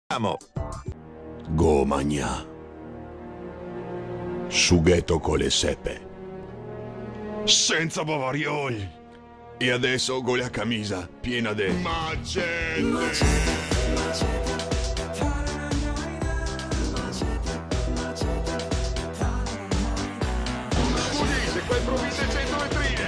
Gomagna. Sughetto con le seppe. Senza bavarioli. E adesso con la camisa piena di macete. Quel provvide 100 vetrine.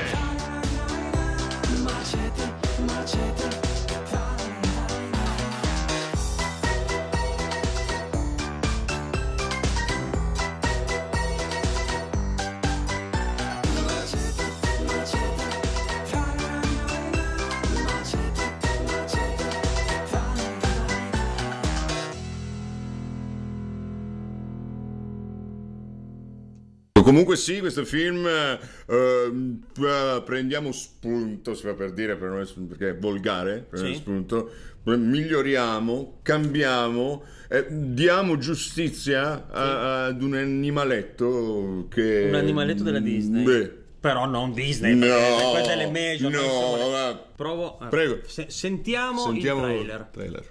Comunque sì, questo film prendiamo spunto, si fa per dire, perché è volgare, prendiamo spunto, miglioriamo, cambiamo, diamo giustizia ad un animaletto che... Un animaletto della Disney? Beh. Però non Disney, no, questa è le major. No, provo. Prego. Sentiamo il trailer.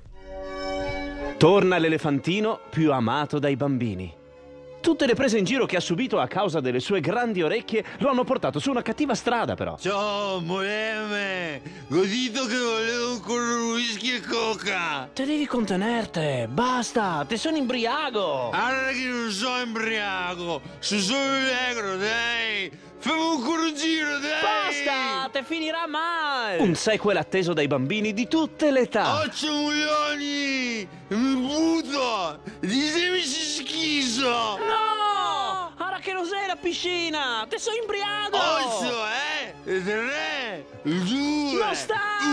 Torna l'elefantino più amato dai bambini. Tutte le prese in giro che ha subito a causa delle sue grandi orecchie lo hanno portato su una cattiva strada, però. Ciao, Moremme! Ho detto che volevo ancora whisky e coca! Te devi contenerte, basta, te sono imbriaco! Allora che non sono imbriaco, sono solo allegro, dai! Fammi ancora un giro, dai! Basta, te finirà mai! Un sequel atteso dai bambini di tutte le età. 8 milioni! Mi butto! Ditemi se schizo! No! Ora che non sei la piscina! Te sono imbriaco! 8, 3, 2, Basta!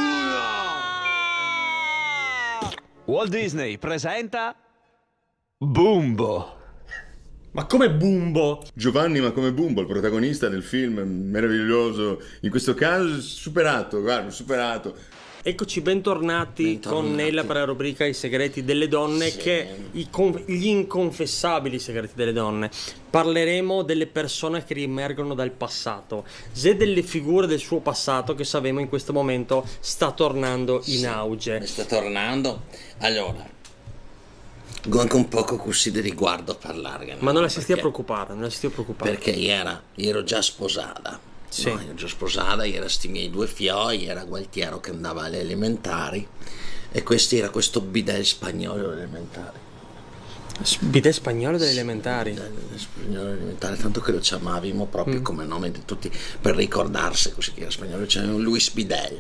1! Walt Disney presenta Bumbo. Ma come Bumbo? Giovanni, ma come Bumbo, il protagonista del film, meraviglioso, in questo caso superato, guarda, superato. Eccoci bentornati con Nella per la rubrica I segreti delle donne, gli inconfessabili segreti delle donne. Parleremo delle persone che riemergono dal passato, se delle figure del suo passato che sappiamo in questo momento sta tornando in auge. Sta tornando? Allora, anche un poco così di riguardo a parlare. Ma non la si stia preoccupare, non la si stia preoccupare. Perché ero già sposata. Sì. No, ero già sposata, era sti miei 2 fioi, era Gualtiero che andava alle elementari e era questo bidet spagnolo alle elementari. Bidet spagnolo delle elementari? Bidet spagnolo delle elementari, tanto che lo chiamavamo proprio come nome di tutti, per ricordarsi così che era spagnolo, c'era un Luis Bidel.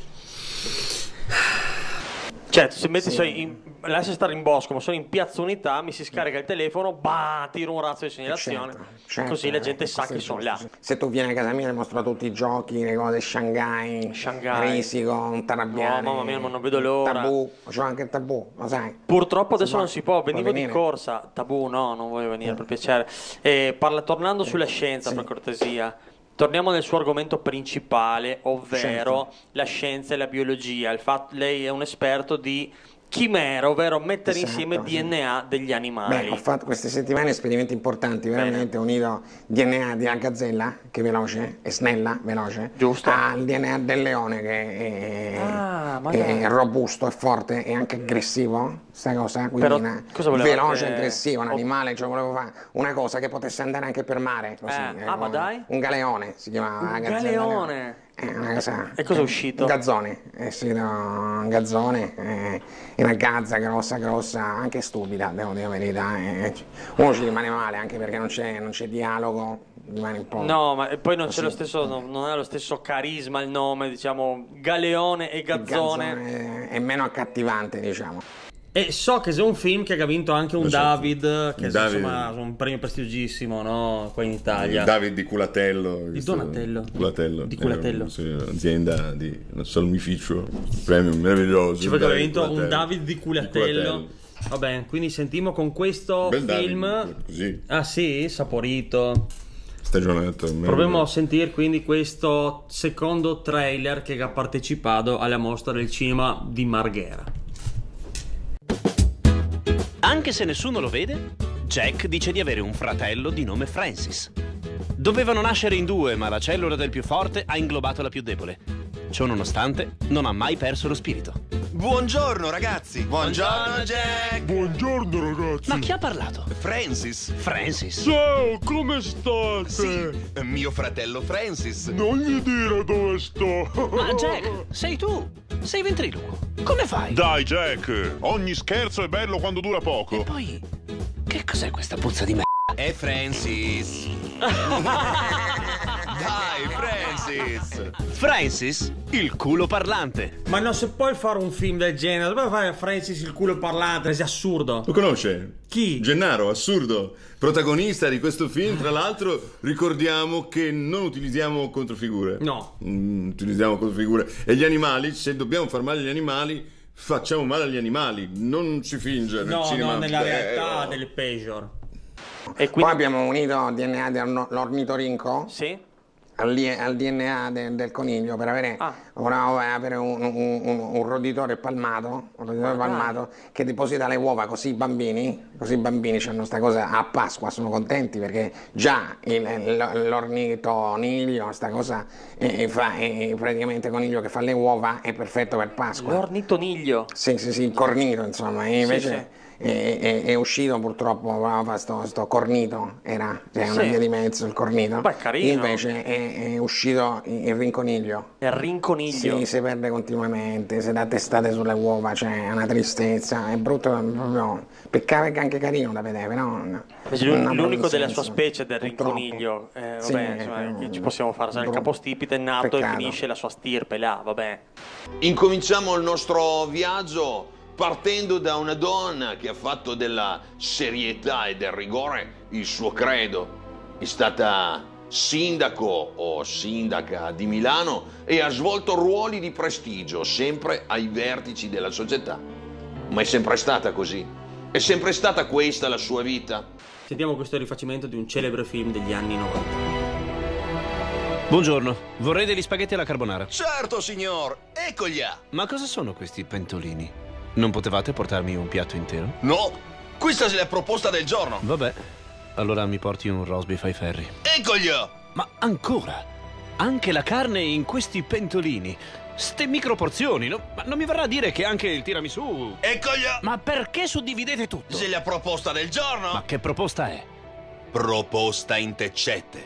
Cioè, se metti lascia stare in bosco, ma sono in Piazza Unità, mi si scarica il telefono, tiro un razzo di segnalazione, così la gente sa che sono là. Se tu vieni a casa mia ti mostro tutti i giochi, le cose, Shanghai, Risico, Tarabbiani. No, mamma mia, non vedo l'ora. Tabù, c'ho anche il Tabù, lo sai. Purtroppo adesso non si può, venivo di corsa. Tabù no, non voglio venire, per piacere. Tornando sulla scienza, per cortesia. Torniamo nel suo argomento principale, ovvero la scienza e la biologia. Lei è un esperto di chimera, ovvero mettere insieme DNA degli animali. Beh, ho fatto queste settimane esperimenti importanti, veramente. Ho unito DNA della gazzella, che è veloce, è snella, veloce, giusto, al DNA del leone, che è robusto, è forte e anche aggressivo, sai cosa? Quindi veloce e aggressivo, un animale, cioè volevo fare una cosa che potesse andare anche per mare, così. Ma dai? Un galeone si chiamava. Un galeone? Una cosa, e cosa è uscito? Un gazzone, un gazzone, una gazza grossa, anche stupida, devo dire la verità. Uno ci rimane male anche perché non c'è dialogo, rimane un po'. No, ma poi non c'è lo stesso, non ha lo stesso carisma il nome, diciamo, galeone e gazzone. Il gazzone è meno accattivante, diciamo. E so che c'è un film che ha vinto anche un David, che insomma è un premio prestigiosissimo, no? Qua in Italia. Il David di Culatello. Di Donatello. Culatello. Di Culatello. Un'azienda di salumificio, premio meraviglioso. Ci ha vinto un David di Culatello. Vabbè, quindi sentiamo con questo film. David, così. Ah sì, saporito. Stagionato. Proviamo a sentire quindi questo secondo trailer che ha partecipato alla mostra del cinema di Marghera. Anche se nessuno lo vede, Jack dice di avere un fratello di nome Francis. Dovevano nascere in 2, ma la cellula del più forte ha inglobato la più debole. Ciò nonostante, non ha mai perso lo spirito. Buongiorno ragazzi. Buongiorno Jack. Buongiorno ragazzi. Ma chi ha parlato? Francis. Francis? Ciao, come state? Sì, mio fratello Francis. Non gli dire dove sto. Ma Jack, sei tu? Sei ventriloquo. Come fai? Dai Jack, ogni scherzo è bello quando dura poco. E poi, che cos'è questa puzza di me? È Francis. Dai, Francis. Francis, il culo parlante. Ma non si può fare un film del genere. Dove fare Francis il culo parlante? È assurdo. Lo conosce? Chi? Gennaro, assurdo. Protagonista di questo film, tra l'altro ricordiamo che non utilizziamo controfigure. No. Utilizziamo controfigure. E gli animali, se dobbiamo far male agli animali, facciamo male agli animali. Non si finge nel cinema. No, nella realtà delle peggior. E quindi... Poi abbiamo unito il DNA dell'ornitorinco. Sì. Al DNA del coniglio per avere, un roditore palmato, che deposita le uova, così i bambini hanno sta cosa a Pasqua, sono contenti perché già l'ornitoniglio, sta cosa praticamente coniglio che fa le uova è perfetto per Pasqua. L'ornitoniglio? Sì, il cornito insomma, e invece sì. È uscito purtroppo sto cornito, era una via di mezzo il cornito. Beh, carino. Invece è uscito il rinconiglio. Il rinconiglio? Sì, si perde continuamente, si dà testate sulle uova, c'è una tristezza, è brutto proprio. Peccato che anche carino da vedere, però. L'unico della sua specie del rinconiglio, che ci possiamo fare, il capostipite è nato e finisce la sua stirpe là, vabbè. Incominciamo il nostro viaggio partendo da una donna che ha fatto della serietà e del rigore il suo credo. È stata sindaco o sindaca di Milano e ha svolto ruoli di prestigio sempre ai vertici della società. Ma è sempre stata così. È sempre stata questa la sua vita. Sentiamo questo rifacimento di un celebre film degli anni 90. Buongiorno, vorrei degli spaghetti alla carbonara. Certo signor, eccoli. Ma cosa sono questi pentolini? Non potevate portarmi un piatto intero? No, questa è la proposta del giorno. Vabbè, allora mi porti un roast beef ai ferri. Eccoli! Ma ancora? Anche la carne in questi pentolini? Ste microporzioni, no? Ma non mi verrà a dire che anche il tiramisù... Eccoli! Ma perché suddividete tutto? È la proposta del giorno. Ma che proposta è? Proposta in teccette.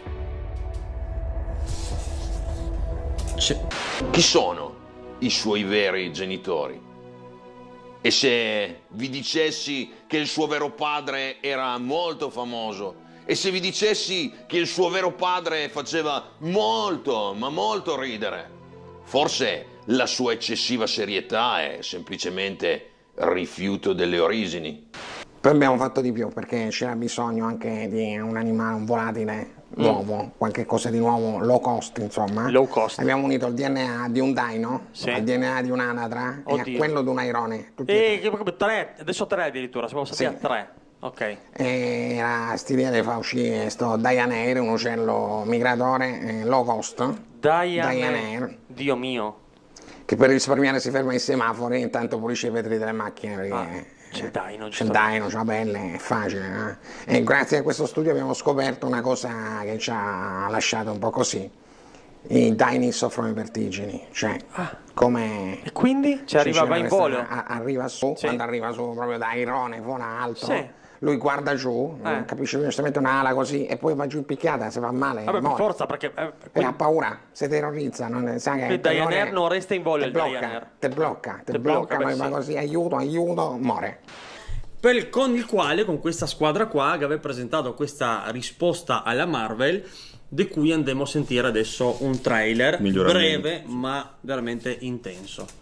Chi sono i suoi veri genitori? E se vi dicessi che il suo vero padre era molto famoso? E se vi dicessi che il suo vero padre faceva molto, ma molto ridere? Forse la sua eccessiva serietà è semplicemente rifiuto delle origini. Poi abbiamo fatto di più perché c'era bisogno anche di un animale, un volatile nuovo, qualche cosa di nuovo, low cost insomma. Low cost. Abbiamo unito il DNA di un dino, al DNA di un'anatra e a quello di un airone. Tre, adesso tre addirittura, siamo passati a tre. Ok. Era st'idea di far uscire sto Dynair, un uccello migratore low cost. Dynair. Dio mio. Che per risparmiare si ferma ai semafori e intanto pulisce i vetri delle macchine perché... C'è Dino, c'è la pelle, è facile. E grazie a questo studio abbiamo scoperto una cosa che ci ha lasciato un po' così. I Dini soffrono di vertigini, cioè come... E quindi? Va in volo? Arriva su, quando arriva su proprio da airone, vola alto, lui guarda giù, non capisce giustamente un'ala così e poi va giù in picchiata, se fa male, vabbè, per forza, perché... E ha paura, si terrorizza, non sa che... Il Dynair non resta in volo, il Dynair. Te blocca, poi va così, aiuto, muore. Con questa squadra qua, che aveva presentato questa risposta alla Marvel, di cui andremo a sentire adesso un trailer breve ma veramente intenso.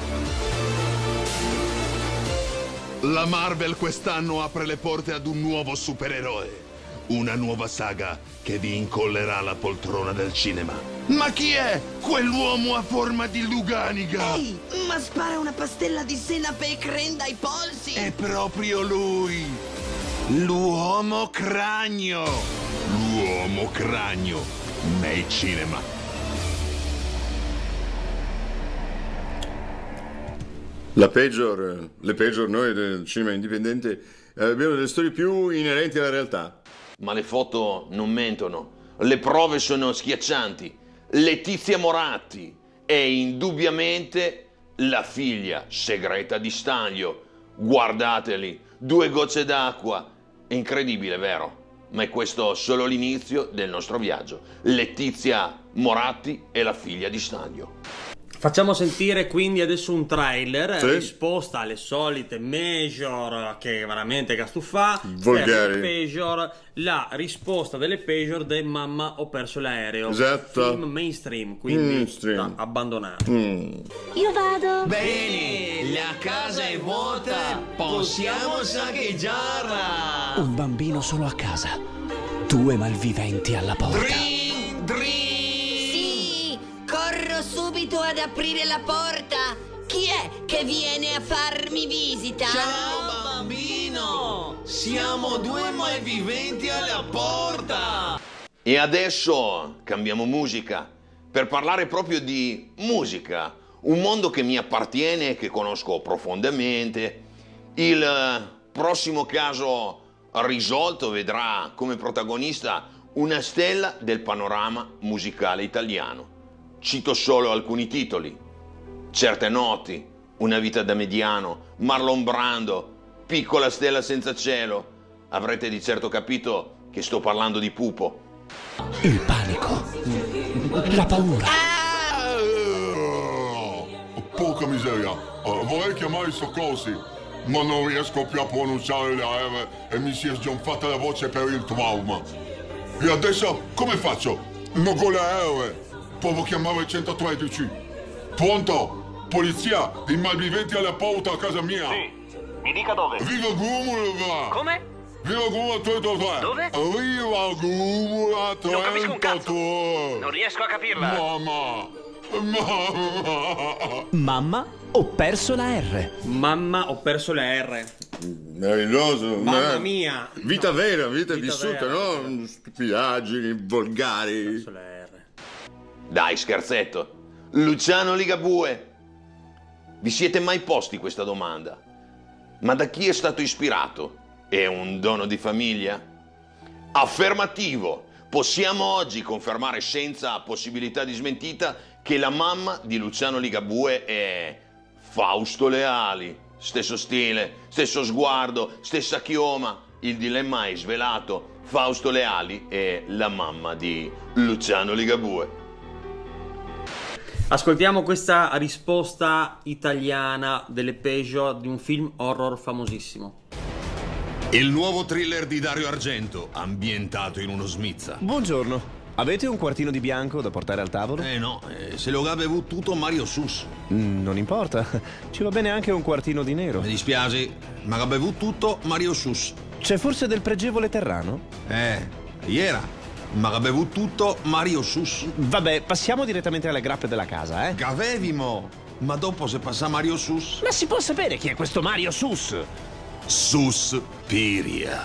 La Marvel quest'anno apre le porte ad un nuovo supereroe, una nuova saga che vi incollerà la poltrona del cinema. Ma chi è quell'uomo a forma di luganiga? Ehi, ma spara una pastella di senape e crem dai polsi! È proprio lui, l'uomo cranio! L'uomo cranio nei cinema. Le peggior noi del cinema indipendente abbiamo delle storie più inerenti alla realtà. Ma le foto non mentono, le prove sono schiaccianti. Letizia Moratti è indubbiamente la figlia segreta di Stanlio. Guardateli, 2 gocce d'acqua. È incredibile, vero? Ma è questo solo l'inizio del nostro viaggio. Letizia Moratti è la figlia di Stanlio. Facciamo sentire quindi adesso un trailer, risposta alle solite major che veramente Gastufà, volgari. Major, la risposta delle major di Mamma ho perso l'aereo. Esatto. Film mainstream, quindi da abbandonare. Io vado. Bene, la casa è vuota, possiamo saccheggiarla. Un bambino solo a casa, 2 malviventi alla porta. Drin, drin. Corro subito ad aprire la porta. Chi è che viene a farmi visita? Ciao bambino, siamo 2 malviventi alla porta. E adesso cambiamo musica per parlare proprio di musica, un mondo che mi appartiene e che conosco profondamente. Il prossimo caso risolto vedrà come protagonista una stella del panorama musicale italiano. Cito solo alcuni titoli: Certe noti, Una vita da mediano, Marlon Brando, Piccola stella senza cielo. Avrete di certo capito che sto parlando di Pupo. Il panico, la paura. Porca miseria, vorrei chiamare i soccorsi, ma non riesco più a pronunciare le R e mi si è sgonfiata la voce per il trauma. E adesso come faccio? Non con le R. Provo a chiamare il 113. Pronto? Polizia, i malviventi alla porta a casa mia. Sì, mi dica dove. Viva Gumula. Come? Viva Gumula 33. Dove? Viva Gumula 33. Non capisco un cazzo. Non riesco a capirla. Mamma. Mamma, ho perso la R. Mamma, ho perso la R. Meraviglioso. Mamma mia. Vita vera, vita vissuta, vera. no? Stupidaggini, volgari. Ho perso la R. Dai, scherzetto. Luciano Ligabue. Vi siete mai posti questa domanda? Ma da chi è stato ispirato? È un dono di famiglia? Affermativo. Possiamo oggi confermare senza possibilità di smentita che la mamma di Luciano Ligabue è Fausto Leali. Stesso stile, stesso sguardo, stessa chioma. Il dilemma è svelato. Fausto Leali è la mamma di Luciano Ligabue. Ascoltiamo questa risposta italiana delle Peugeot di un film horror famosissimo. Il nuovo thriller di Dario Argento, ambientato in uno smizza. Buongiorno, avete un quartino di bianco da portare al tavolo? No, se lo ha bevuto Mario Sus. Non importa, ci va bene anche un quartino di nero. Mi dispiace, ma ha bevuto tutto Mario Sus. C'è forse del pregevole Terrano? Iera. Ma ha bevuto tutto Mario Sus. Vabbè, passiamo direttamente alle grappe della casa, Gavevimo. Ma dopo se passa Mario Sus. Ma si può sapere chi è questo Mario Sus? Suspiria.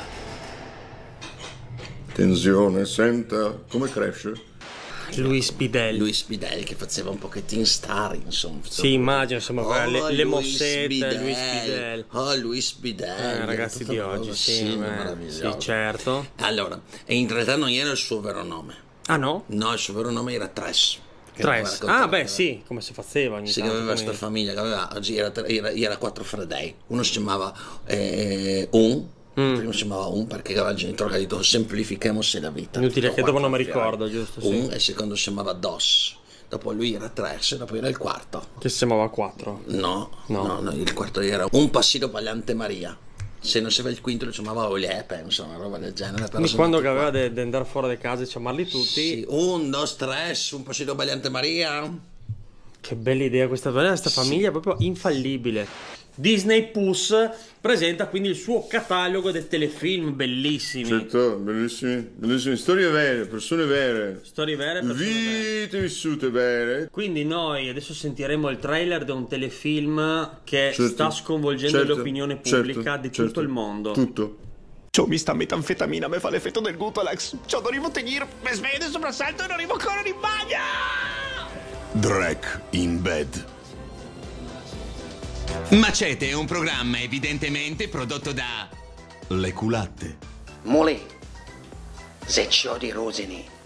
Tensione, senta come cresce. Luis Bidel. Luis Bidel che faceva un pochettino star, insomma. Sì, immagino, insomma, le mossette, Luis Bidel. Oh, Luis Bidel. Ragazzi di oggi, sì, certo. Allora, in realtà non era il suo vero nome. Ah no? No, il suo vero nome era Tres. Tres. Ah beh sì, come si faceva ogni tanto. Sì, che aveva questa famiglia, che aveva, oggi era 4 fratelli. Uno si chiamava primo si chiamava perché aveva il genitore che ha detto semplifichiamoci la vita. Inutile che dopo non mi ricordo, giusto? Sì. E il secondo si chiamava Dos. Dopo lui era 3 e dopo era il quarto. Che si chiamava 4? No, il quarto era un passito Pagliante Maria. Se non si aveva il quinto lo chiamava Olè, penso, una roba del genere. Quindi quando aveva di andare fuori da casa e chiamarli tutti. Sì, 1, 2, 3, un passito Pagliante Maria. Che bella idea questa famiglia, proprio infallibile. Disney Plus presenta quindi il suo catalogo dei telefilm bellissimi. Certo, bellissimi, storie vere, persone vere. Storie vere, persone vite vissute vere. Quindi noi adesso sentiremo il trailer di un telefilm che sta sconvolgendo l'opinione pubblica di tutto il mondo. Tutto. Ciò mi sta metanfetamina, mi fa l'effetto del Gutalax. Ciò non arrivo a tenere, mi svede soprassalto e non arrivo ancora in bagno. Drake in bed. Macete è un programma evidentemente prodotto da... Le culatte. Mole, se ciò di Rosini